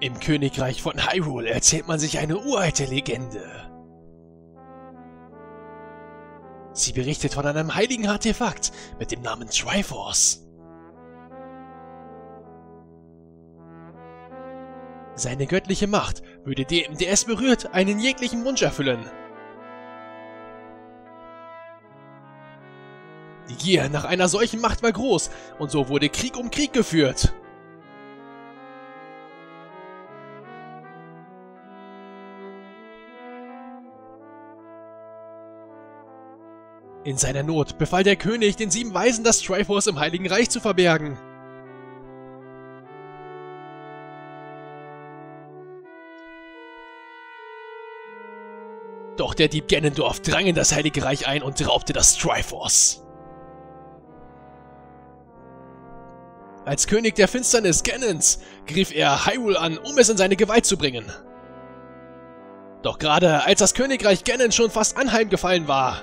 Im Königreich von Hyrule erzählt man sich eine uralte Legende. Sie berichtet von einem heiligen Artefakt mit dem Namen Triforce. Seine göttliche Macht würde dem, der es berührt, einen jeglichen Wunsch erfüllen. Die Gier nach einer solchen Macht war groß und so wurde Krieg um Krieg geführt. In seiner Not befahl der König den 7 Weisen, das Triforce im Heiligen Reich zu verbergen. Doch der Dieb Ganondorf drang in das Heilige Reich ein und raubte das Triforce. Als König der Finsternis Ganons griff er Hyrule an, um es in seine Gewalt zu bringen. Doch gerade als das Königreich Ganon schon fast anheimgefallen war,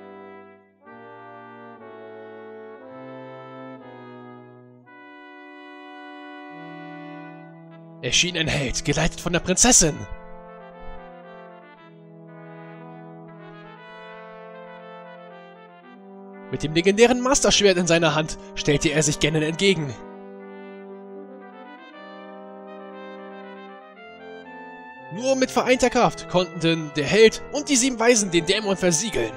erschien ein Held, geleitet von der Prinzessin. Mit dem legendären Master-Schwert in seiner Hand stellte er sich Ganon entgegen. Nur mit vereinter Kraft konnten der Held und die 7 Weisen den Dämon versiegeln.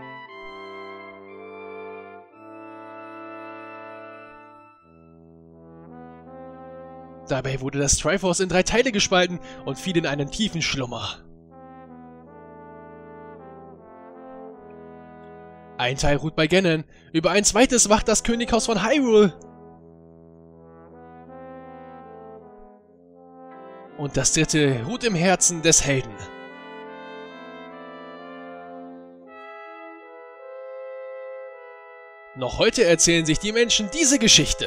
Dabei wurde das Triforce in 3 Teile gespalten und fiel in einen tiefen Schlummer. Ein Teil ruht bei Ganon, über ein zweites wacht das Könighaus von Hyrule. Und das 3. ruht im Herzen des Helden. Noch heute erzählen sich die Menschen diese Geschichte.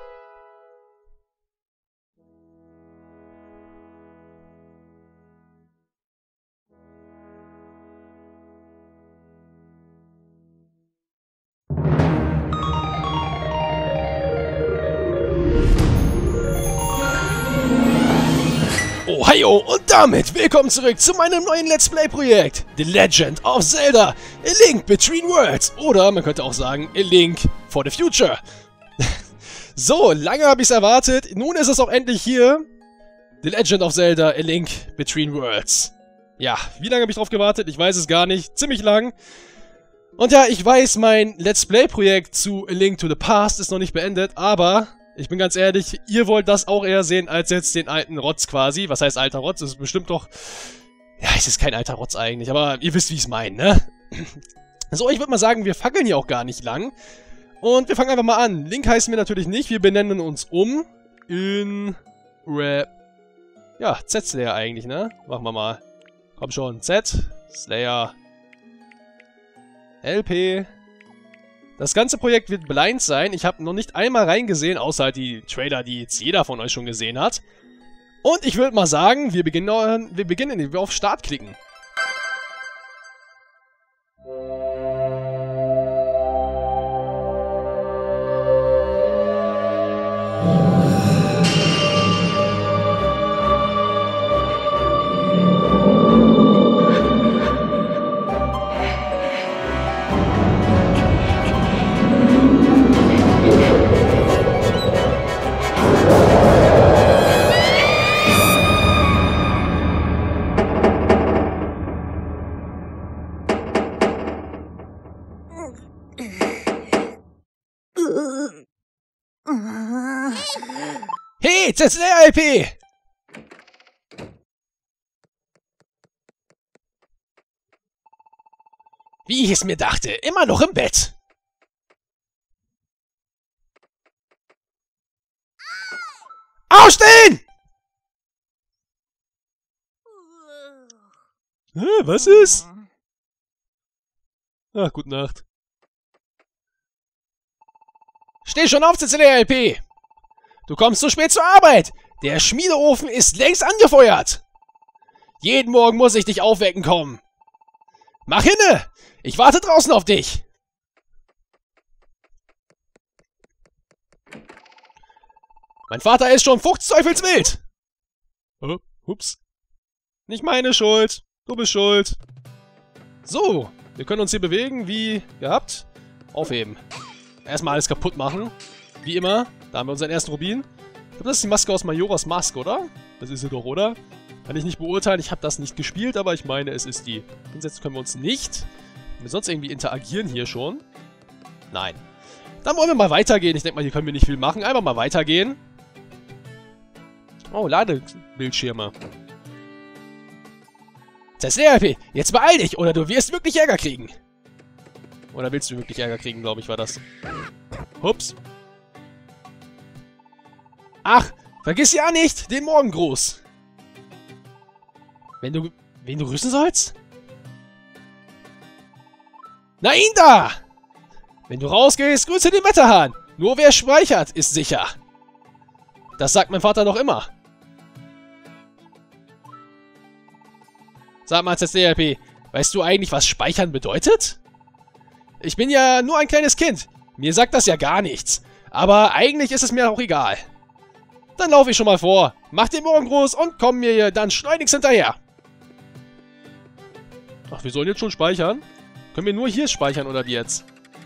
Ohio und damit willkommen zurück zu meinem neuen Let's Play Projekt, The Legend of Zelda, A Link Between Worlds, oder man könnte auch sagen, A Link for the Future. So, lange habe ich es erwartet, nun ist es auch endlich hier, The Legend of Zelda, A Link Between Worlds. Ja, wie lange habe ich drauf gewartet? Ich weiß es gar nicht, ziemlich lang. Und ja, ich weiß, mein Let's Play Projekt zu A Link to the Past ist noch nicht beendet, aber ich bin ganz ehrlich, ihr wollt das auch eher sehen, als jetzt den alten Rotz quasi. Was heißt alter Rotz? Das ist bestimmt doch... Ja, es ist kein alter Rotz eigentlich, aber ihr wisst, wie ich es meine, ne? So, ich würde mal sagen, wir fackeln hier auch gar nicht lang. Und wir fangen einfach mal an. Link heißen wir natürlich nicht, wir benennen uns um in... Ja, Z-Slayer eigentlich, ne? Machen wir mal. Komm schon, Z, Slayer, LP... Das ganze Projekt wird blind sein. Ich habe noch nicht einmal reingesehen, außer halt die Trailer, die jetzt jeder von euch schon gesehen hat. Und ich würde mal sagen, wir beginnen, indem wir auf Start klicken. Hey, Z-Slayer LP! Wie ich es mir dachte, immer noch im Bett. Aufstehen! Was ist? Ach, gute Nacht. Steh schon auf, Z-Slayer LP! Du kommst zu spät zur Arbeit! Der Schmiedeofen ist längst angefeuert! Jeden Morgen muss ich dich aufwecken kommen. Mach hinne! Ich warte draußen auf dich! Mein Vater ist schon fuchsteufelswild! Oh, ups. Nicht meine Schuld. Du bist schuld. So, wir können uns hier bewegen, wie gehabt. Aufheben. Erstmal alles kaputt machen. Wie immer. Da haben wir unseren ersten Rubin. Ich glaube, das ist die Maske aus Majora's Mask, oder? Das ist sie doch, oder? Kann ich nicht beurteilen. Ich habe das nicht gespielt, aber ich meine, es ist die. Hinsetzen können wir uns nicht. Können wir sonst irgendwie interagieren hier schon? Nein. Dann wollen wir mal weitergehen. Ich denke mal, hier können wir nicht viel machen. Einfach mal weitergehen. Oh, Ladebildschirme. CSDRP, jetzt beeil dich, oder du wirst wirklich Ärger kriegen. Oder willst du wirklich Ärger kriegen, glaube ich, war das. Ups. Ach, vergiss ja nicht den Morgengruß. Wen du grüßen sollst? Na ihn da! Wenn du rausgehst, grüße den Wetterhahn. Nur wer speichert, ist sicher. Das sagt mein Vater doch immer. Sag mal, CSDRP, weißt du eigentlich, was Speichern bedeutet? Ich bin ja nur ein kleines Kind. Mir sagt das ja gar nichts. Aber eigentlich ist es mir auch egal. Dann laufe ich schon mal vor, mach den Morgengruß und komm mir dann schleunigst hinterher. Ach, wir sollen jetzt schon speichern? Können wir nur hier speichern oder wie jetzt?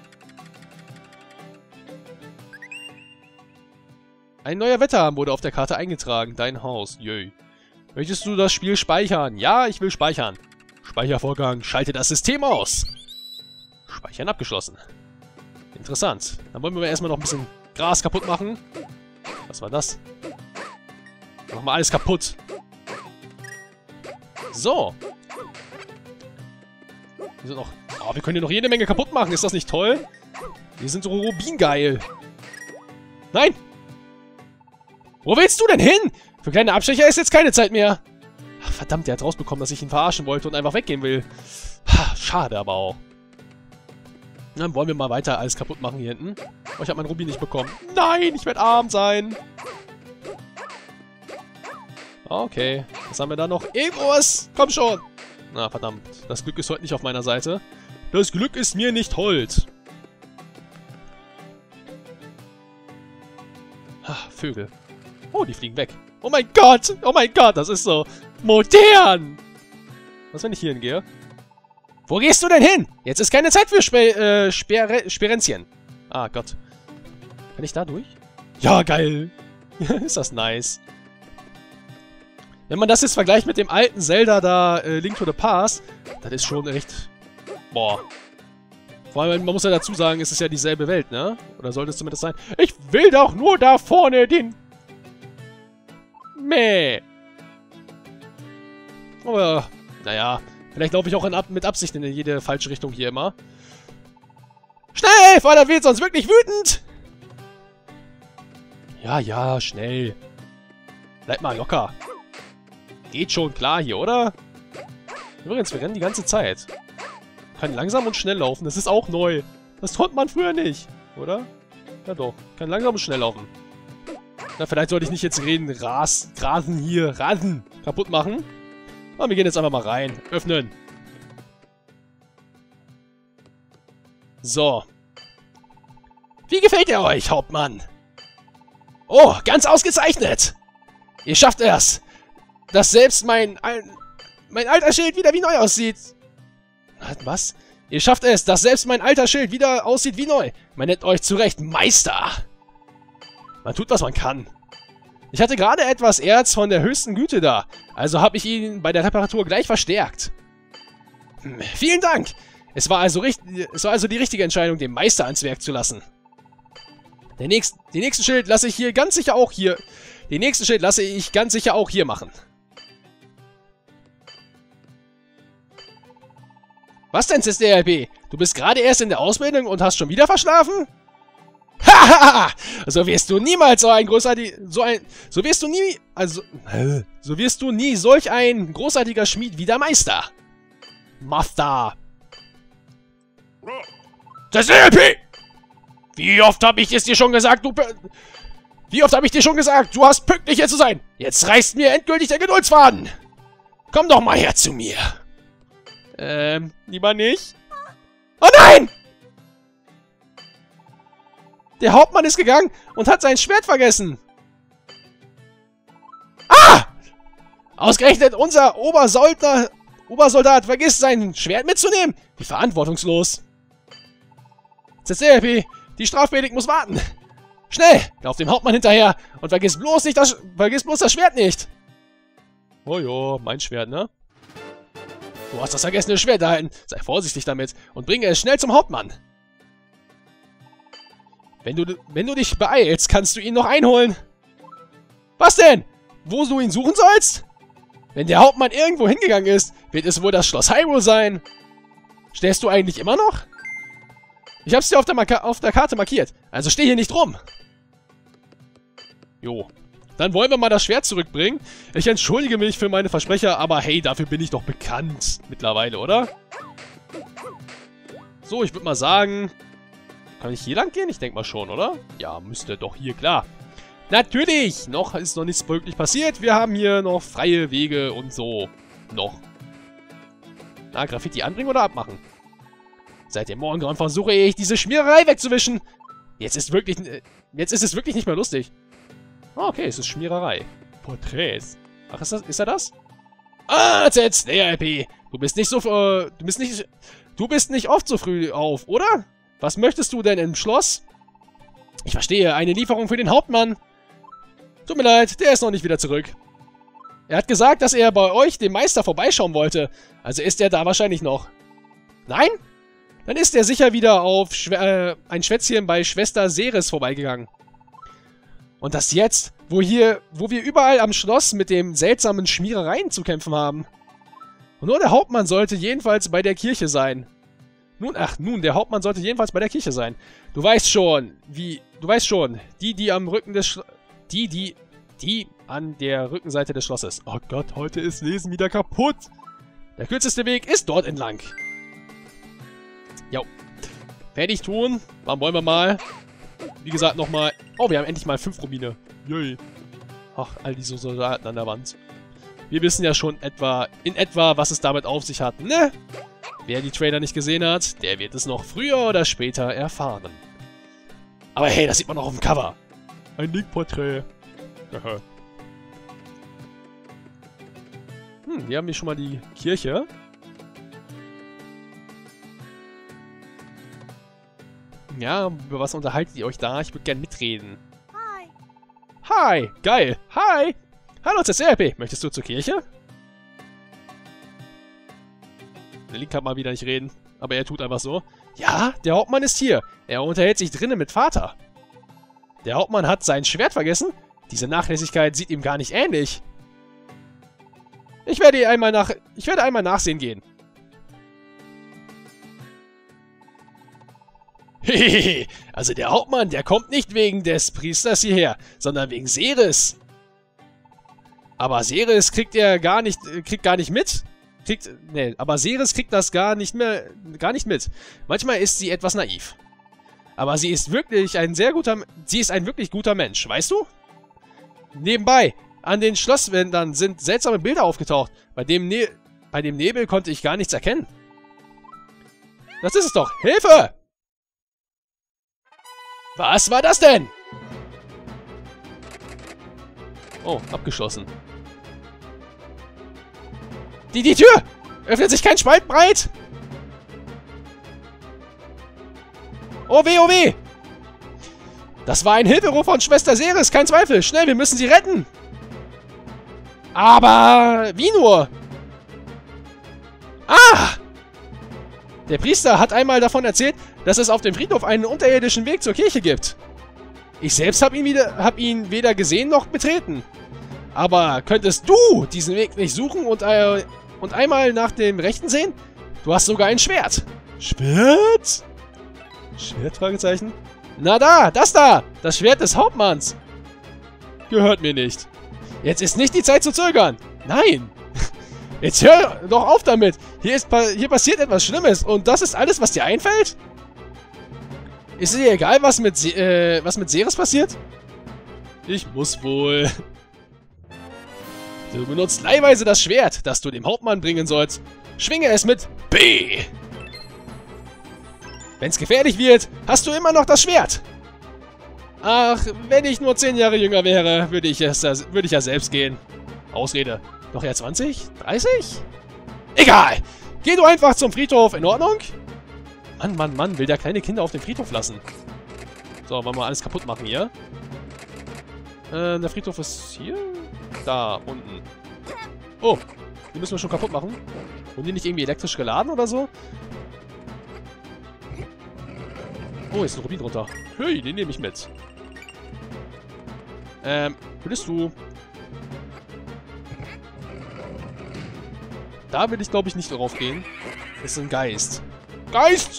Ein neuer Wetterhahn wurde auf der Karte eingetragen. Dein Haus. Jö. Möchtest du das Spiel speichern? Ja, ich will speichern. Speichervorgang. Schalte das System aus. Speichern abgeschlossen. Interessant. Dann wollen wir erstmal noch ein bisschen Gras kaputt machen. Was war das? Machen wir alles kaputt. So. Wir sind noch... Oh, wir können hier noch jede Menge kaputt machen. Ist das nicht toll? Wir sind so rubingeil. Nein! Wo willst du denn hin? Für kleine Abstecher ist jetzt keine Zeit mehr. Ach, verdammt, der hat rausbekommen, dass ich ihn verarschen wollte und einfach weggehen will. Ha, schade aber auch. Dann wollen wir mal weiter alles kaputt machen hier hinten. Oh, ich habe meinen Rubin nicht bekommen. Nein, ich werde arm sein. Okay, was haben wir da noch? Irgendwas! Komm schon! Na, verdammt. Das Glück ist heute nicht auf meiner Seite. Das Glück ist mir nicht hold. Ha, Vögel. Oh, die fliegen weg. Oh mein Gott, das ist so modern. Was, wenn ich hier hingehe? Wo gehst du denn hin? Jetzt ist keine Zeit für Sperenzchen. Ah, Gott. Kann ich da durch? Ja, geil. Ist das nice. Wenn man das jetzt vergleicht mit dem alten Zelda da, Link to the Past, das ist schon echt... Boah. Vor allem, man muss ja dazu sagen, es ist ja dieselbe Welt, ne? Oder sollte es zumindest sein? Ich will doch nur da vorne den... Meh. Aber, naja. Vielleicht laufe ich auch mit Absicht in jede falsche Richtung hier immer. Schnell, Vater wird sonst wirklich wütend. Ja, ja, schnell. Bleib mal locker. Geht schon klar hier, oder? Übrigens, wir rennen die ganze Zeit. Kann langsam und schnell laufen, das ist auch neu. Das konnte man früher nicht, oder? Ja doch, kann langsam und schnell laufen. Na, vielleicht sollte ich nicht jetzt Rasen kaputt machen. Aber wir gehen jetzt einfach mal rein. Öffnen. So. Wie gefällt er euch, Hauptmann? Oh, ganz ausgezeichnet. Ihr schafft es, dass selbst mein alter Schild wieder wie neu aussieht. Was? Ihr schafft es, dass selbst mein alter Schild wieder aussieht wie neu. Man nennt euch zu Recht Meister. Man tut, was man kann. Ich hatte gerade etwas Erz von der höchsten Güte da, also habe ich ihn bei der Reparatur gleich verstärkt. Vielen Dank! Es war also die richtige Entscheidung, den Meister ans Werk zu lassen. Den nächsten Schild lasse ich ganz sicher auch hier machen. Was denn, CSDRP? Du bist gerade erst in der Ausbildung und hast schon wieder verschlafen? Hahaha! So wirst du nie solch ein großartiger Schmied wie der Meister. Master. CSDRP! Wie oft habe ich dir schon gesagt, du hast pünktlich hier zu sein? Jetzt reißt mir endgültig der Geduldsfaden. Komm doch mal her zu mir. Lieber nicht. Oh nein! Der Hauptmann ist gegangen und hat sein Schwert vergessen. Ah! Ausgerechnet unser Obersoldat vergisst sein Schwert mitzunehmen. Wie verantwortungslos. CCLP, die Strafpredigt muss warten. Schnell, lauf dem Hauptmann hinterher und vergiss bloß das Schwert nicht. Oh jo, mein Schwert, ne? Du hast das vergessene Schwert erhalten. Sei vorsichtig damit und bringe es schnell zum Hauptmann. Wenn du dich beeilst, kannst du ihn noch einholen. Was denn? Wo du ihn suchen sollst? Wenn der Hauptmann irgendwo hingegangen ist, wird es wohl das Schloss Hyrule sein. Stehst du eigentlich immer noch? Ich hab's dir auf der Karte markiert, also steh hier nicht rum. Jo. Dann wollen wir mal das Schwert zurückbringen. Ich entschuldige mich für meine Versprecher, aber hey, dafür bin ich doch bekannt mittlerweile, oder? So, ich würde mal sagen... Kann ich hier lang gehen? Ich denke mal schon, oder? Ja, müsste doch hier, klar. Natürlich! Noch ist noch nichts wirklich passiert. Wir haben hier noch freie Wege und so. Noch. Na, Graffiti anbringen oder abmachen? Seit dem Morgengrauen versuche ich, diese Schmiererei wegzuwischen. Jetzt ist es wirklich nicht mehr lustig. Oh, okay, es ist Schmiererei. Porträts. Ach, ist er das? Ah, CCLP! Du bist nicht oft so früh auf, oder? Was möchtest du denn im Schloss? Ich verstehe, eine Lieferung für den Hauptmann. Tut mir leid, der ist noch nicht wieder zurück. Er hat gesagt, dass er bei euch, dem Meister, vorbeischauen wollte. Also ist er da wahrscheinlich noch. Nein? Dann ist er sicher wieder auf ein Schwätzchen bei Schwester Ceres vorbeigegangen. Und das jetzt, wo wir überall am Schloss mit den seltsamen Schmierereien zu kämpfen haben. Und nur der Hauptmann sollte jedenfalls bei der Kirche sein. Nun, der Hauptmann sollte jedenfalls bei der Kirche sein. Du weißt schon, die an der Rückenseite des Schlosses. Oh Gott, heute ist Lesen wieder kaputt. Der kürzeste Weg ist dort entlang. Jo. Fertig tun. Wann wollen wir mal? Wie gesagt, nochmal. Oh, wir haben endlich mal 5 Rubine. Yay. Ach, all diese Soldaten an der Wand. Wir wissen ja schon in etwa, was es damit auf sich hat, ne? Wer die Trailer nicht gesehen hat, der wird es noch früher oder später erfahren. Aber hey, das sieht man noch auf dem Cover. Ein Link-Porträt. Hier haben wir schon mal die Kirche. Ja, über was unterhaltet ihr euch da? Ich würde gerne mitreden. Hi. Hi, geil. Hi. Hallo CCLP, möchtest du zur Kirche? Der Link kann mal wieder nicht reden, aber er tut einfach so. Ja, der Hauptmann ist hier. Er unterhält sich drinnen mit Vater. Der Hauptmann hat sein Schwert vergessen? Diese Nachlässigkeit sieht ihm gar nicht ähnlich. Ich werde einmal nachsehen gehen. Hehehe, also der Hauptmann, der kommt nicht wegen des Priesters hierher, sondern wegen Ceres. Aber Ceres kriegt gar nicht mit. Aber Ceres kriegt das gar nicht mit. Manchmal ist sie etwas naiv. Aber sie ist ein wirklich guter Mensch, weißt du? Nebenbei, an den Schlosswänden sind seltsame Bilder aufgetaucht. Bei dem Nebel konnte ich gar nichts erkennen. Das ist es doch. Hilfe! Was war das denn? Oh, abgeschlossen. Die Tür! Öffnet sich kein Spalt breit! Oh weh, oh weh! Das war ein Hilferuf von Schwester Ceres, kein Zweifel. Schnell, wir müssen sie retten! Aber wie nur? Ah! Der Priester hat einmal davon erzählt, dass es auf dem Friedhof einen unterirdischen Weg zur Kirche gibt. Ich selbst habe ihn weder gesehen noch betreten. Aber könntest du diesen Weg nicht suchen und einmal nach dem Rechten sehen? Du hast sogar ein Schwert. Schwert? Schwert? Fragezeichen. Na da, das da! Das Schwert des Hauptmanns. Gehört mir nicht. Jetzt ist nicht die Zeit zu zögern. Nein. Jetzt hör doch auf damit. Hier passiert etwas Schlimmes und das ist alles, was dir einfällt? Ist es dir egal, was mit Ceres passiert? Ich muss wohl. Du benutzt leihweise das Schwert, das du dem Hauptmann bringen sollst. Schwinge es mit B. Wenn's gefährlich wird, hast du immer noch das Schwert. Ach, wenn ich nur 10 Jahre jünger wäre, würde ich ja selbst gehen. Ausrede. Noch eher 20? 30? Egal! Geh du einfach zum Friedhof, in Ordnung? Mann, Mann, Mann, will der kleine Kinder auf den Friedhof lassen. So, wollen wir alles kaputt machen hier. Der Friedhof ist hier? Da, unten. Oh, die müssen wir schon kaputt machen. Wurden die nicht irgendwie elektrisch geladen oder so? Oh, ist ein Rubin drunter. Hey, den nehme ich mit. Wo bist du? Da will ich, glaube ich, nicht drauf gehen. Das ist ein Geist. Geist!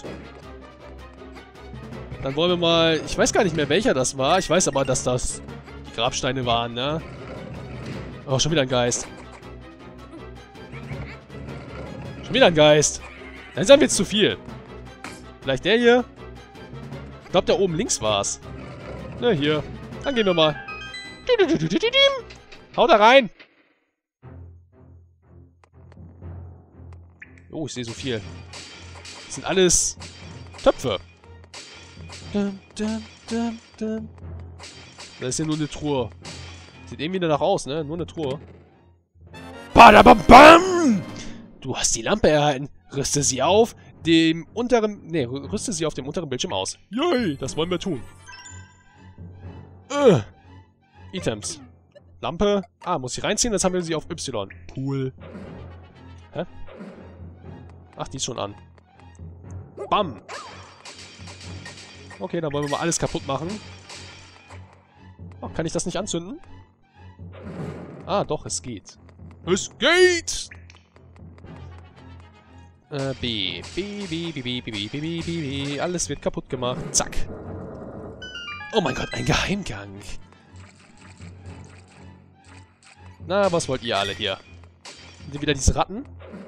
Dann wollen wir mal... Ich weiß gar nicht mehr, welcher das war. Ich weiß aber, dass das die Grabsteine waren, ne? Oh, schon wieder ein Geist. Schon wieder ein Geist. Langsam wird's zu viel. Vielleicht der hier? Ich glaube, der oben links war's. Na, hier. Dann gehen wir mal. Hau da rein! Oh, ich sehe so viel. Das sind alles Töpfe. Da ist ja nur eine Truhe. Sieht irgendwie danach aus, ne? Nur eine Truhe. Badabam! Du hast die Lampe erhalten. Rüste sie auf dem unteren... Ne, rüste sie auf dem unteren Bildschirm aus. Yay, das wollen wir tun. Items. Lampe. Ah, muss ich reinziehen, jetzt haben wir sie auf Y. Cool. Hä? Ach, die ist schon an. Bam! Okay, dann wollen wir mal alles kaputt machen. Oh, kann ich das nicht anzünden? Ah, doch, es geht. Es geht! B. Alles wird kaputt gemacht. Zack. Oh mein Gott, ein Geheimgang. Na, was wollt ihr alle hier? Sind wieder diese Ratten?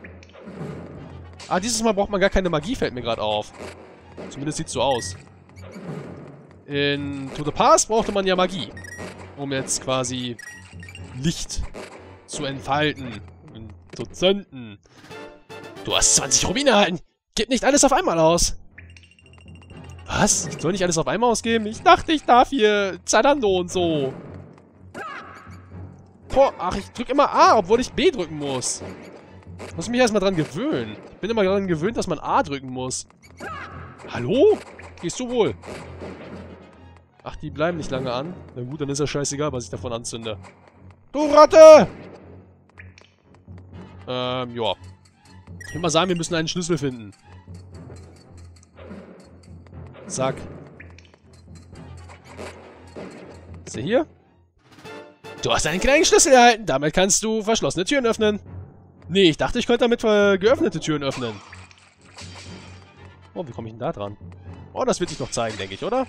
Ah, dieses Mal braucht man gar keine Magie, fällt mir gerade auf. Zumindest sieht es so aus. In To the Past brauchte man ja Magie. Um jetzt quasi Licht zu entfalten. Und zu zünden. Du hast 20 Rubine erhalten. Gib nicht alles auf einmal aus. Was? Ich soll nicht alles auf einmal ausgeben? Ich dachte, ich darf hier Zalando und so. Boah, ach, ich drück immer A, obwohl ich B drücken muss. Ich muss mich erstmal dran gewöhnen. Ich bin immer daran gewöhnt, dass man A drücken muss. Hallo? Gehst du wohl? Ach, die bleiben nicht lange an. Na gut, dann ist ja scheißegal, was ich davon anzünde. Du Ratte! Ja. Ich würde mal sagen, wir müssen einen Schlüssel finden. Zack. Ist er hier? Du hast einen kleinen Schlüssel erhalten. Damit kannst du verschlossene Türen öffnen. Nee, ich dachte, ich könnte damit geöffnete Türen öffnen. Oh, wie komme ich denn da dran? Oh, das wird sich noch zeigen, denke ich, oder?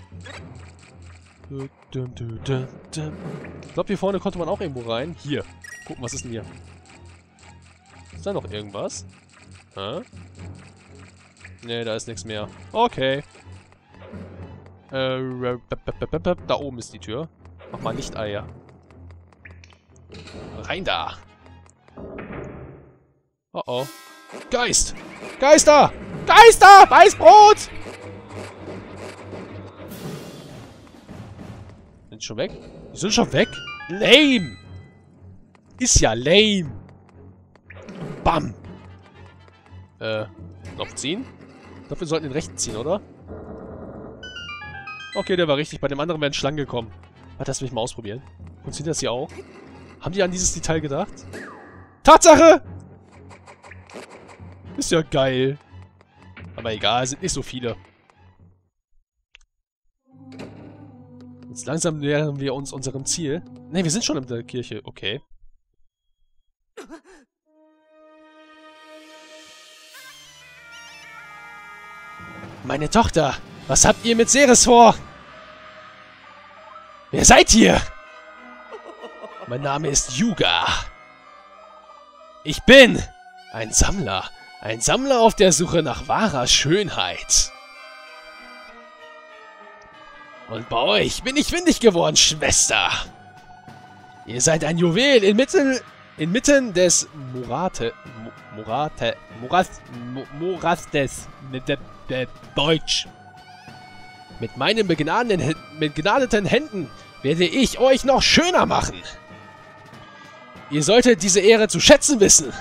Ich glaube, hier vorne konnte man auch irgendwo rein. Hier. Gucken, was ist denn hier? Ist da noch irgendwas? Hä? Nee, da ist nichts mehr. Okay. Da oben ist die Tür. Mach mal Lichteier. Rein da. Oh oh. Geist! Geister! Geister! Weißbrot! Sind die schon weg? Die sind schon weg? Lame! Ist ja lame! Bam! Noch ziehen? Ich glaube, wir sollten den rechten ziehen, oder? Okay, der war richtig. Bei dem anderen wären Schlangen gekommen. Warte, lass mich mal ausprobieren. Funktioniert das hier auch? Haben die an dieses Detail gedacht? Tatsache! Ist ja geil. Aber egal, sind nicht so viele. Jetzt langsam nähern wir uns unserem Ziel. Ne, wir sind schon in der Kirche. Okay. Meine Tochter, was habt ihr mit Ceres vor? Wer seid ihr? Mein Name ist Yuga. Ich bin ein Sammler. Ein Sammler auf der Suche nach wahrer Schönheit. Und bei euch bin ich findig geworden, Schwester. Ihr seid ein Juwel inmitten des Morastes. Deutsch. Mit meinen begnadeten Händen werde ich euch noch schöner machen. Ihr solltet diese Ehre zu schätzen wissen.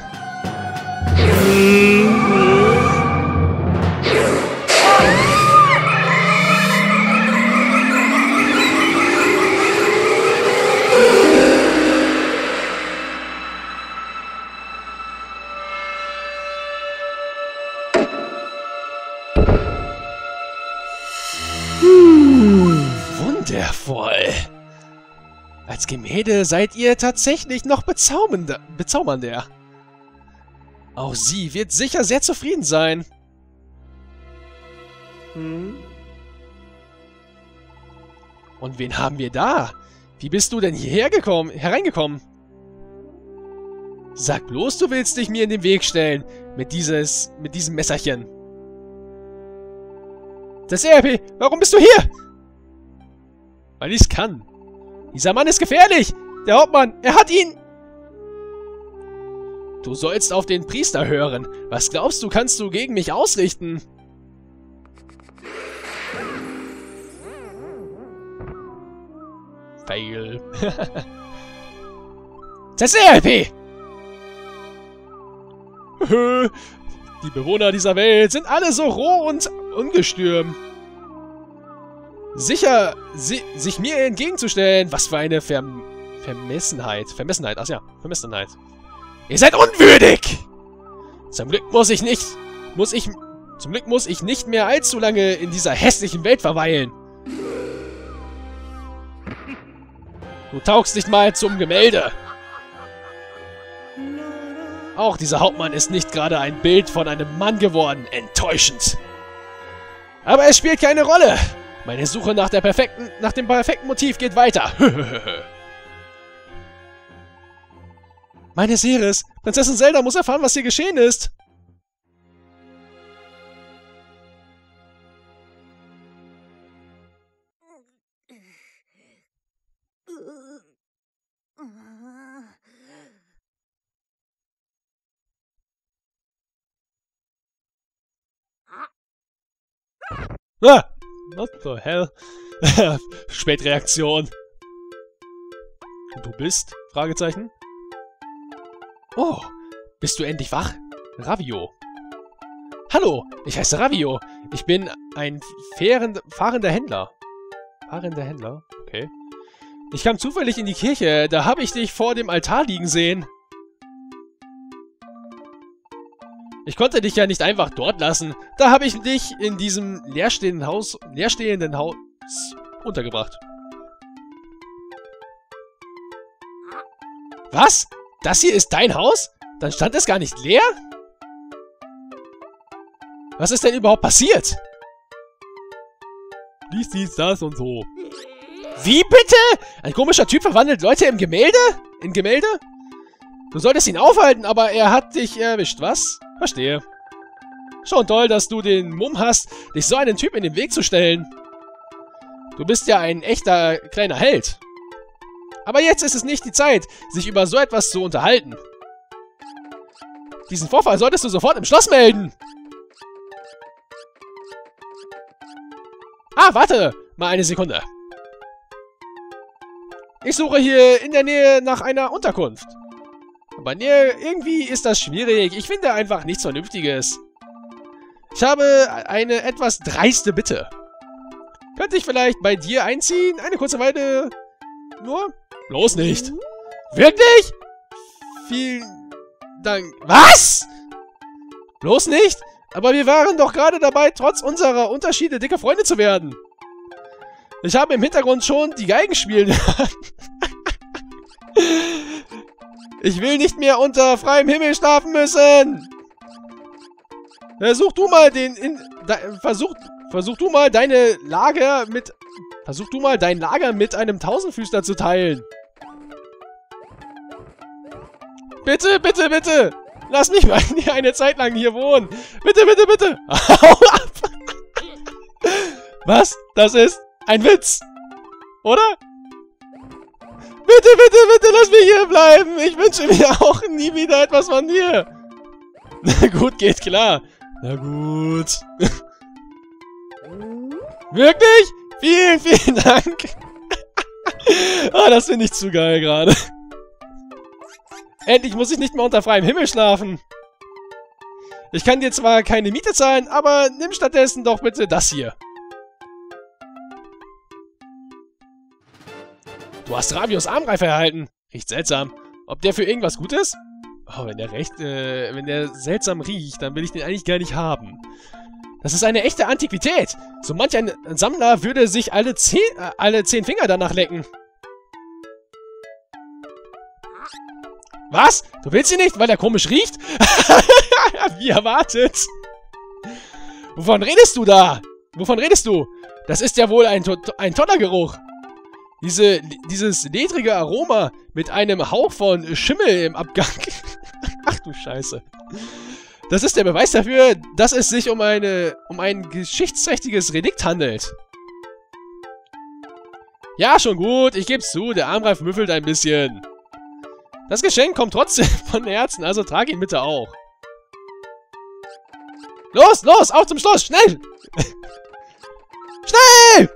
Wundervoll. Als Gemälde seid ihr tatsächlich noch bezaubernder. Auch sie wird sicher sehr zufrieden sein. Und wen haben wir da? Wie bist du denn hierher hereingekommen? Sag bloß, du willst dich mir in den Weg stellen mit diesem Messerchen. Das RP, warum bist du hier? Weil ich's kann. Dieser Mann ist gefährlich! Der Hauptmann, er hat ihn... Du sollst auf den Priester hören. Was glaubst du, kannst du gegen mich ausrichten? Fail. TCRP! Die Bewohner dieser Welt sind alle so roh und ungestüm. Sicher, sich mir entgegenzustellen, was für eine Vermessenheit. Ach ja, Vermessenheit. Ihr seid unwürdig! Zum Glück muss ich nicht mehr allzu lange in dieser hässlichen Welt verweilen. Du taugst nicht mal zum Gemälde. Auch dieser Hauptmann ist nicht gerade ein Bild von einem Mann geworden. Enttäuschend. Aber es spielt keine Rolle. Meine Suche nach dem perfekten Motiv geht weiter. Meine Ceres, Prinzessin Zelda muss erfahren, was hier geschehen ist. Ah! What the hell? Spätreaktion. Du bist? Fragezeichen. Oh, bist du endlich wach? Ravio. Hallo, ich heiße Ravio. Ich bin ein fahrender Händler. Fahrender Händler? Okay. Ich kam zufällig in die Kirche. Da habe ich dich vor dem Altar liegen sehen. Ich konnte dich ja nicht einfach dort lassen. Da habe ich dich in diesem leerstehenden Haus untergebracht. Was? Das hier ist dein Haus? Dann stand es gar nicht leer? Was ist denn überhaupt passiert? Dies, das und so. Wie bitte? Ein komischer Typ verwandelt Leute in Gemälde? Du solltest ihn aufhalten, aber er hat dich erwischt, was? Verstehe. Schon toll, dass du den Mumm hast, dich so einen Typ in den Weg zu stellen. Du bist ja ein echter kleiner Held. Aber jetzt ist es nicht die Zeit, sich über so etwas zu unterhalten. Diesen Vorfall solltest du sofort im Schloss melden. Ah, warte! Mal eine Sekunde. Ich suche hier in der Nähe nach einer Unterkunft. Aber irgendwie ist das schwierig. Ich finde einfach nichts Vernünftiges. Ich habe eine etwas dreiste Bitte. Könnte ich vielleicht bei dir einziehen? Eine kurze Weile nur? Bloß nicht. Wirklich? Vielen Dank. Was? Bloß nicht? Aber wir waren doch gerade dabei, trotz unserer Unterschiede dicke Freunde zu werden. Ich habe im Hintergrund schon die Geigen spielen. Ich will nicht mehr unter freiem Himmel schlafen müssen. Versuch du mal dein Lager mit einem Tausendfüßler zu teilen. Bitte, bitte, bitte. Lass mich mal eine Zeit lang hier wohnen. Bitte, bitte, bitte. Hau ab. Was? Das ist ein Witz. Oder? Bitte, bitte, bitte, lass mich hier bleiben. Ich wünsche mir auch nie wieder etwas von dir. Na gut, geht klar. Na gut. Wirklich? Vielen, vielen Dank. Oh, das finde ich zu geil gerade. Endlich muss ich nicht mehr unter freiem Himmel schlafen. Ich kann dir zwar keine Miete zahlen, aber nimm stattdessen doch bitte das hier. Du hast Ravios Armreife erhalten. Riecht seltsam. Ob der für irgendwas gut ist? Oh, wenn der seltsam riecht, dann will ich den eigentlich gar nicht haben. Das ist eine echte Antiquität. So manch ein Sammler würde sich alle 10 Finger danach lecken. Was? Du willst ihn nicht, weil er komisch riecht? Wie erwartet. Wovon redest du da? Wovon redest du? Das ist ja wohl ein toller Geruch. Dieses ledrige Aroma mit einem Hauch von Schimmel im Abgang. Ach du Scheiße. Das ist der Beweis dafür, dass es sich um ein geschichtsträchtiges Relikt handelt. Ja, schon gut, ich geb's zu, der Armreif müffelt ein bisschen. Das Geschenk kommt trotzdem von Herzen, also trag ihn bitte auch. Los, los, auf zum Schluss, schnell! Schnell!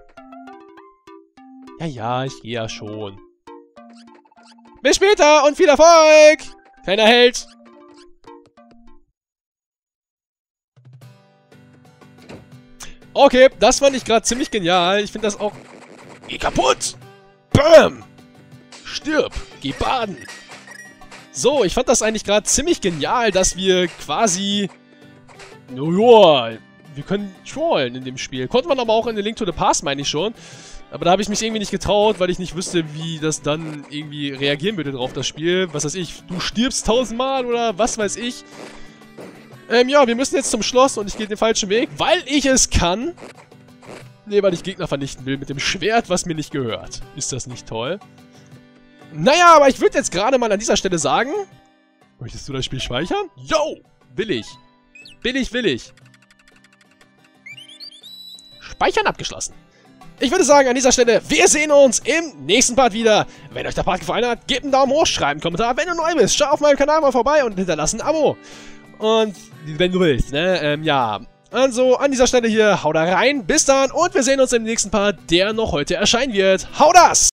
Ja, ich gehe ja schon. Bis später und viel Erfolg! Kleiner Held! Okay, das fand ich gerade ziemlich genial. Ich finde das auch... Geh kaputt! Bam! Stirb! Geh baden! So, ich fand das eigentlich gerade ziemlich genial, dass wir quasi... Naja, wir können trollen in dem Spiel. Konnte man aber auch in The Link to the Past, meine ich schon. Aber da habe ich mich irgendwie nicht getraut, weil ich nicht wusste, wie das dann irgendwie reagieren würde drauf, das Spiel. Was weiß ich, du stirbst 1000-mal oder was weiß ich. Ja, wir müssen jetzt zum Schloss und ich gehe den falschen Weg, weil ich es kann. Nee, weil ich Gegner vernichten will mit dem Schwert, was mir nicht gehört. Ist das nicht toll? Naja, aber ich würde jetzt gerade mal an dieser Stelle sagen... Möchtest du das Spiel speichern? Yo! Will ich. Will ich. Speichern abgeschlossen. Ich würde sagen, an dieser Stelle, wir sehen uns im nächsten Part wieder. Wenn euch der Part gefallen hat, gebt einen Daumen hoch, schreibt einen Kommentar. Wenn du neu bist, schau auf meinem Kanal mal vorbei und hinterlass ein Abo. Und wenn du willst, ne, ja. Also, an dieser Stelle hier, haut da rein, bis dann und wir sehen uns im nächsten Part, der noch heute erscheinen wird. Hau das!